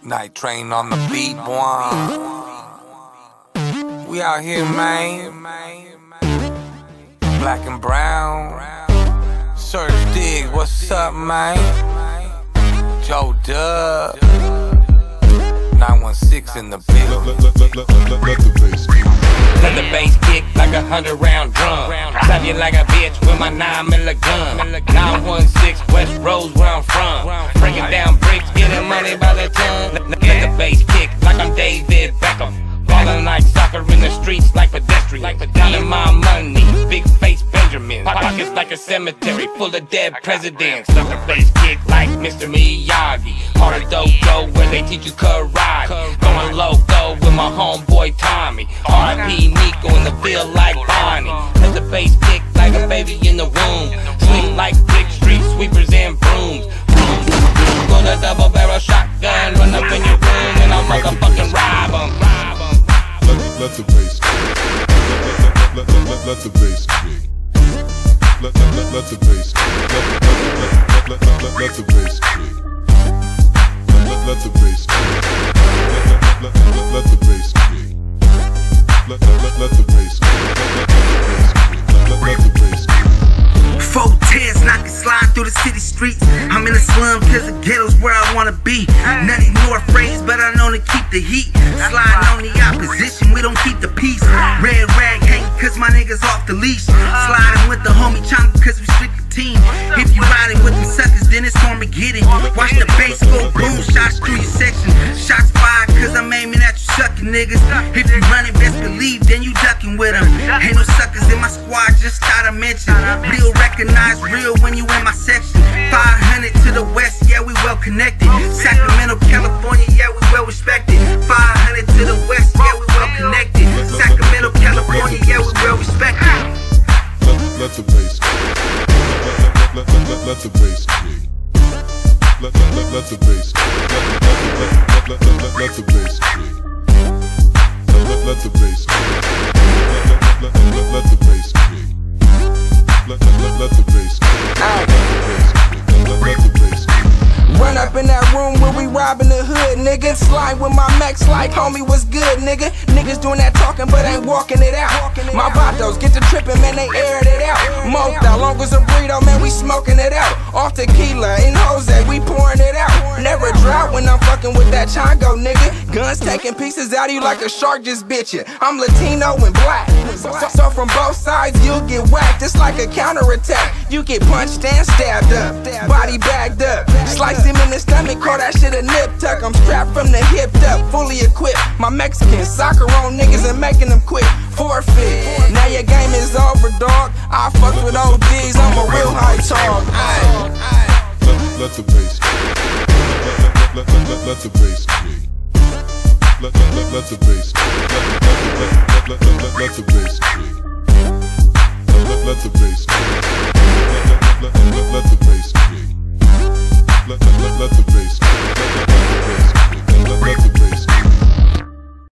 Night Train on the beat, boy. We out here, man. Black and brown. Search Diggs, what's up, man? Joe Dub. 916 in the building. Let the bass kick like 100-round drum. Slap you like a bitch with my 9mm gun. 916 West Rose, where I'm from. Breaking down bricks, getting money by the ton. Let the bass kick like I'm David Beckham. Ballin' like soccer in the streets like pedestrian. Counting my money, big face Benjamin. Pockets like a cemetery full of dead presidents. Let the bass kick like Mr. Miyagi. Harder dojo where they teach you karate. Going loco with my homeboy Tommy. R.I.P. Nico in the field like Bonnie. Let the bass kick like a baby in the womb. Swing like brick street sweepers and brooms. Gonna double barrel shotgun, run up in your room and I'll motherfucking rob 'em. Let the bass kick. Let the bass kick. Let the bass kick. Let the bass kick. Let the bass kick. Let the bass kick. Let the bass kick. Let the bass kick. 410s knocking slide through the city streets. I'm in the slum cause the ghetto's where I wanna be. Nutty North phrase, but I know to keep the heat. Sliding on the opposition, we don't keep the peace. Red rag hanging cause my niggas off the leash. Sliding with the homie Chonka cause we strict the team. If you riding with them suckers, then it's Armageddon. Watch the bass go boom, shots through your section. Shots fired cause I'm aiming at you sucking niggas. If you running, best believe, then you ducking with them. Ain't no suckers in my squad, just thought I mentioned. Real recognize real when you in my section. 500 to the west, yeah, we well connected. Sacramento, California, yeah, we well respected. 500 to the west, yeah, we well connected. Sacramento, California, yeah, we well respected. Let the bass kick. Let the bass kick. Let the bass kick. Let the bass kick. Let the bass kick. Let the bass kick. Let the bass kick. Run up in that room where we robbing the hood, nigga. Slide with my max like homie was good, nigga. Niggas doing that talking but ain't walking it out. My vatos get to tripping, man, they aired it out. Moked out, long as a burrito, man, we smoking it out. Off tequila and Jose, we pouring it out. Never drought when I'm fucking with that Chongo, nigga. Guns taking pieces out of you like a shark just bit you. I'm Latino and black, so from both sides you'll get whacked. It's like a counterattack. You get punched and stabbed up, body bagged up. Sliced him in the stomach, call that shit a nip tuck. I'm strapped from the hip up, fully equipped. My Mexican soccer on niggas and making them quit. Forfeit, now your game is over, dog. I fucked with ODs, I'm a real high talk. Let the bass kick. Let the bass kick. Let the bass kick. Let the bass kick. Let the bass kick.